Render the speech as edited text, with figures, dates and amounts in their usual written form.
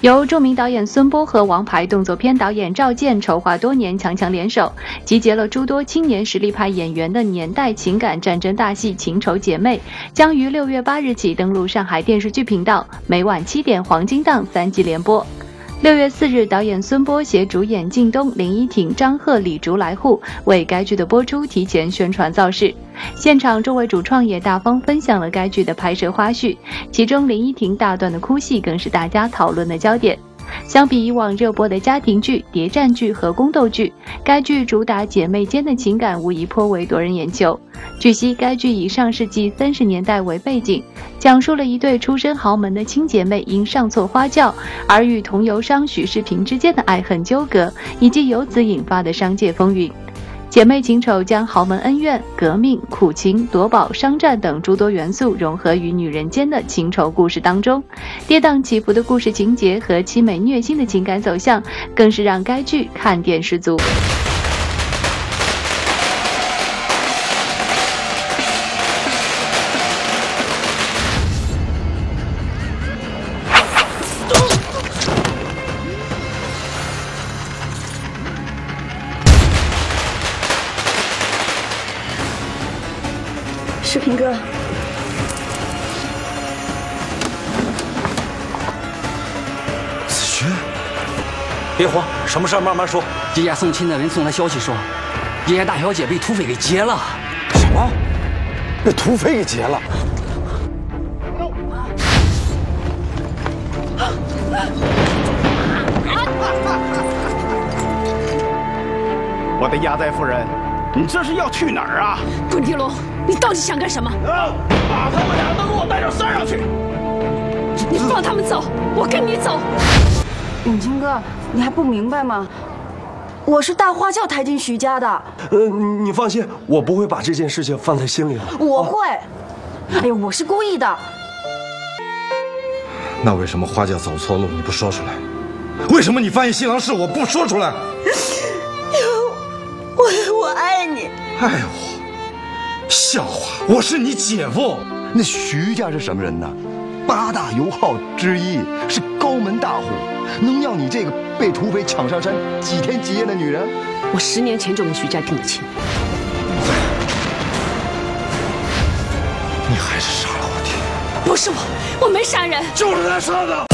由著名导演孙波和王牌动作片导演赵健筹划多年，强强联手，集结了诸多青年实力派演员的年代情感战争大戏《情仇姐妹》，将于6月8日起登陆上海电视剧频道，每晚7点黄金档3季连播。6月4日，导演孙波携主演靳东、林依婷、张赫、李竹来沪，为该剧的播出提前宣传造势。现场，众位主创也大方分享了该剧的拍摄花絮，其中林依婷大段的哭戏更是大家讨论的焦点。相比以往热播的家庭剧、谍战剧和宫斗剧，该剧主打姐妹间的情感，无疑颇为夺人眼球。据悉，该剧以上世纪30年代为背景，讲述了一对出身豪门的亲姐妹因上错花轿而与同游商许世平之间的爱恨纠葛，以及由此引发的商界风云。姐妹情仇将豪门恩怨、革命、苦情、夺宝、商战等诸多元素融合于女人间的情仇故事当中，跌宕起伏的故事情节和凄美虐心的情感走向，更是让该剧看点十足。 世平哥， 子轩，别慌，什么事儿慢慢说。 爷爷送亲的人送来消息说，爷爷大小姐被土匪给劫了。 什么？被土匪给劫了？ 我的压寨夫人，你这是要去哪儿啊？ 滚地龙，你到底想干什么？ 把他们俩都给我带到山上去！ 你放他们走，我跟你走。 永清哥，你还不明白吗？我是大花轿抬进徐家的。 你放心，我不会把这件事情放在心里的。 我会。哎呦，我是故意的。 那为什么花轿走错路你不说出来？为什么你发现新郎是我不说出来？ 我爱你。 爱我？笑话！我是你姐夫。 那徐家是什么人呢？8大油号之一，是高门大户，能要你这个被土匪抢上山几天几夜的女人？ 我10年前就跟徐家定了亲。 你还是杀了我爹？ 不是我没杀人， 就是他杀的。